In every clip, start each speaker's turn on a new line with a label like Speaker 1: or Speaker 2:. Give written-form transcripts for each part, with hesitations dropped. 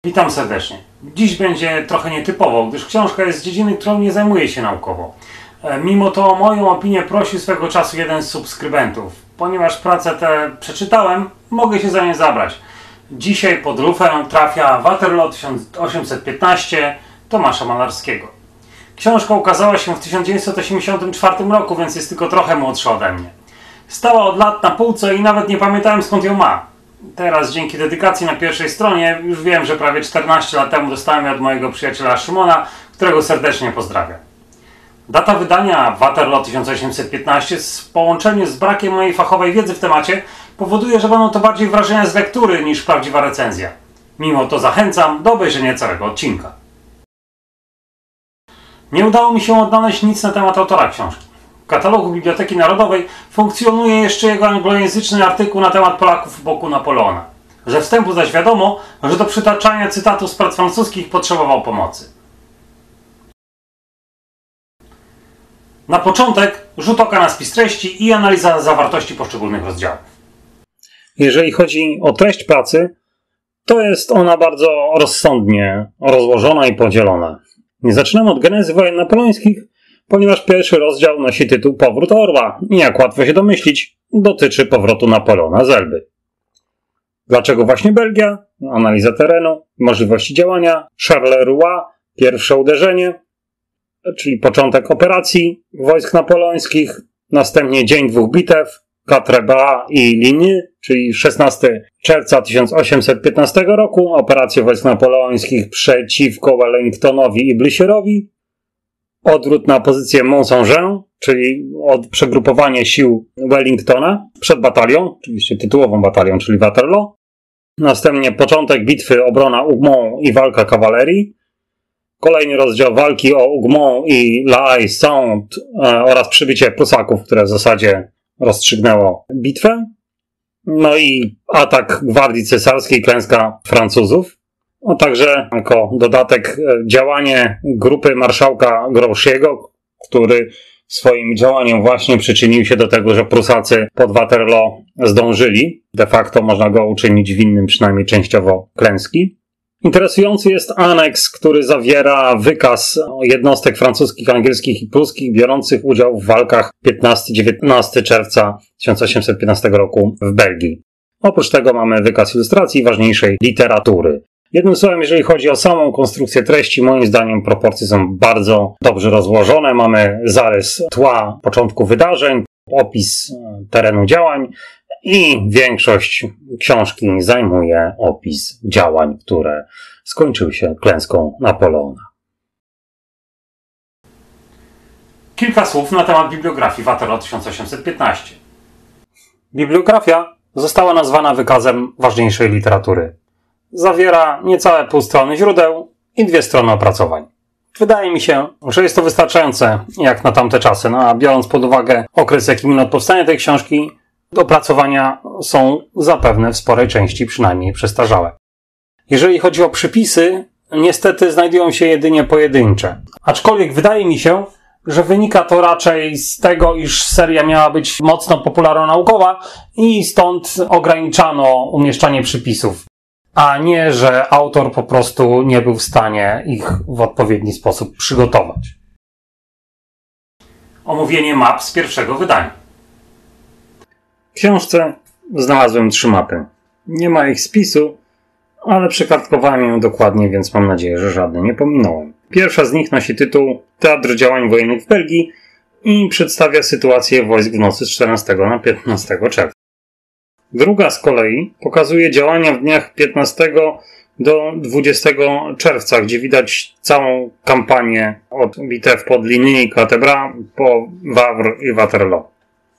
Speaker 1: Witam serdecznie. Dziś będzie trochę nietypowo, gdyż książka jest z dziedziny, którą nie zajmuję się naukowo. Mimo to o moją opinię prosił swego czasu jeden z subskrybentów. Ponieważ pracę tę przeczytałem, mogę się za nie zabrać. Dzisiaj pod lufę trafia Waterloo 1815 Tomasza Malarskiego. Książka ukazała się w 1984 roku, więc jest tylko trochę młodsza ode mnie. Stała od lat na półce i nawet nie pamiętałem, skąd ją ma. Teraz dzięki dedykacji na pierwszej stronie już wiem, że prawie 14 lat temu dostałem je od mojego przyjaciela Szymona, którego serdecznie pozdrawiam. Data wydania Waterloo 1815 w połączeniu z brakiem mojej fachowej wiedzy w temacie powoduje, że będą to bardziej wrażenia z lektury niż prawdziwa recenzja. Mimo to zachęcam do obejrzenia całego odcinka. Nie udało mi się odnaleźć nic na temat autora książki. W katalogu Biblioteki Narodowej funkcjonuje jeszcze jego anglojęzyczny artykuł na temat Polaków u boku Napoleona. Ze wstępu zaś wiadomo, że do przytaczania cytatów z prac francuskich potrzebował pomocy. Na początek rzut oka na spis treści i analiza zawartości poszczególnych rozdziałów. Jeżeli chodzi o treść pracy, to jest ona bardzo rozsądnie rozłożona i podzielona. Nie zaczynamy od genezy wojen napoleońskich, ponieważ pierwszy rozdział nosi tytuł Powrót Orła i, jak łatwo się domyślić, dotyczy powrotu Napoleona z Elby. Dlaczego właśnie Belgia? Analiza terenu, możliwości działania, Charleroi, pierwsze uderzenie, czyli początek operacji wojsk napoleońskich, następnie dzień dwóch bitew, Quatre-Bras i Ligny, czyli 16 czerwca 1815 roku, operacje wojsk napoleońskich przeciwko Wellingtonowi i Blücherowi, odwrót na pozycję Mont-Saint-Jean, czyli przegrupowanie sił Wellingtona przed batalią, oczywiście tytułową batalią, czyli Waterloo. Następnie początek bitwy, obrona Hougomont i walka kawalerii. Kolejny rozdział walki o Hougomont i La Haye-Saint oraz przybycie Prusaków, które w zasadzie rozstrzygnęło bitwę. No i atak Gwardii Cesarskiej, klęska Francuzów. A także jako dodatek działanie grupy marszałka Grouchy'ego, który swoim działaniem właśnie przyczynił się do tego, że Prusacy pod Waterloo zdążyli. De facto można go uczynić winnym przynajmniej częściowo klęski. Interesujący jest aneks, który zawiera wykaz jednostek francuskich, angielskich i pruskich biorących udział w walkach 15-19 czerwca 1815 roku w Belgii. Oprócz tego mamy wykaz ilustracji i ważniejszej literatury. Jednym słowem, jeżeli chodzi o samą konstrukcję treści, moim zdaniem proporcje są bardzo dobrze rozłożone. Mamy zarys tła początku wydarzeń, opis terenu działań i większość książki zajmuje opis działań, które skończyły się klęską Napoleona. Kilka słów na temat bibliografii Waterloo 1815. Bibliografia została nazwana wykazem ważniejszej literatury. Zawiera niecałe pół strony źródeł i 2 strony opracowań. Wydaje mi się, że jest to wystarczające jak na tamte czasy, a biorąc pod uwagę okres, jaki minął od powstania tej książki, opracowania są zapewne w sporej części przynajmniej przestarzałe. Jeżeli chodzi o przypisy, niestety znajdują się jedynie pojedyncze. Aczkolwiek wydaje mi się, że wynika to raczej z tego, iż seria miała być mocno popularno-naukowa i stąd ograniczano umieszczanie przypisów, a nie, że autor po prostu nie był w stanie ich w odpowiedni sposób przygotować. Omówienie map z pierwszego wydania. W książce znalazłem 3 mapy. Nie ma ich spisu, ale przekartkowałem ją dokładnie, więc mam nadzieję, że żadnej nie pominąłem. Pierwsza z nich nosi tytuł Teatr działań wojennych w Belgii i przedstawia sytuację wojsk w nocy z 14 na 15 czerwca. Druga z kolei pokazuje działania w dniach 15 do 20 czerwca, gdzie widać całą kampanię od bitew pod Ligny i Quatre-Bras po Wavre i Waterloo.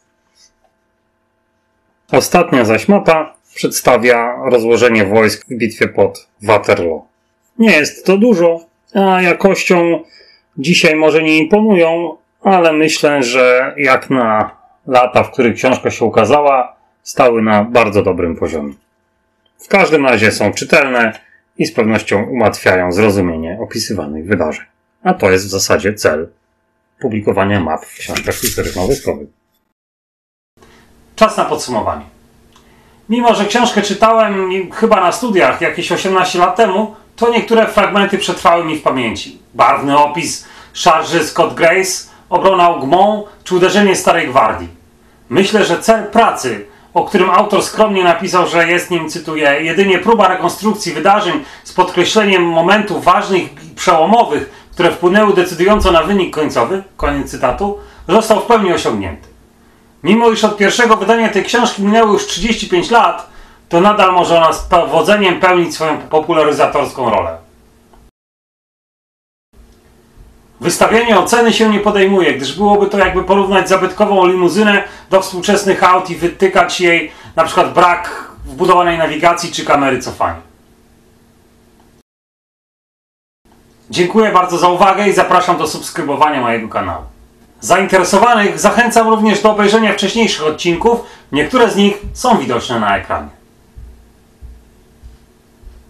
Speaker 1: Ostatnia zaś mapa przedstawia rozłożenie wojsk w bitwie pod Waterloo. Nie jest to dużo, a jakością dzisiaj może nie imponują, ale myślę, że jak na lata, w których książka się ukazała, stały na bardzo dobrym poziomie. W każdym razie są czytelne i z pewnością ułatwiają zrozumienie opisywanych wydarzeń. A to jest w zasadzie cel publikowania map w książkach historyczno-wojskowych. Czas na podsumowanie. Mimo że książkę czytałem chyba na studiach jakieś 18 lat temu, to niektóre fragmenty przetrwały mi w pamięci. Barwny opis szarży Scott Grace, obrona Ugmont czy uderzenie Starej Gwardii. Myślę, że cel pracy, o którym autor skromnie napisał, że jest nim, cytuję, jedynie próba rekonstrukcji wydarzeń z podkreśleniem momentów ważnych i przełomowych, które wpłynęły decydująco na wynik końcowy, koniec cytatu, został w pełni osiągnięty. Mimo iż od pierwszego wydania tej książki minęło już 35 lat, to nadal może ona z powodzeniem pełnić swoją popularyzatorską rolę. Wystawianie oceny się nie podejmuje, gdyż byłoby to jakby porównać zabytkową limuzynę do współczesnych aut i wytykać jej na przykład brak wbudowanej nawigacji czy kamery cofania. Dziękuję bardzo za uwagę i zapraszam do subskrybowania mojego kanału. Zainteresowanych zachęcam również do obejrzenia wcześniejszych odcinków, niektóre z nich są widoczne na ekranie.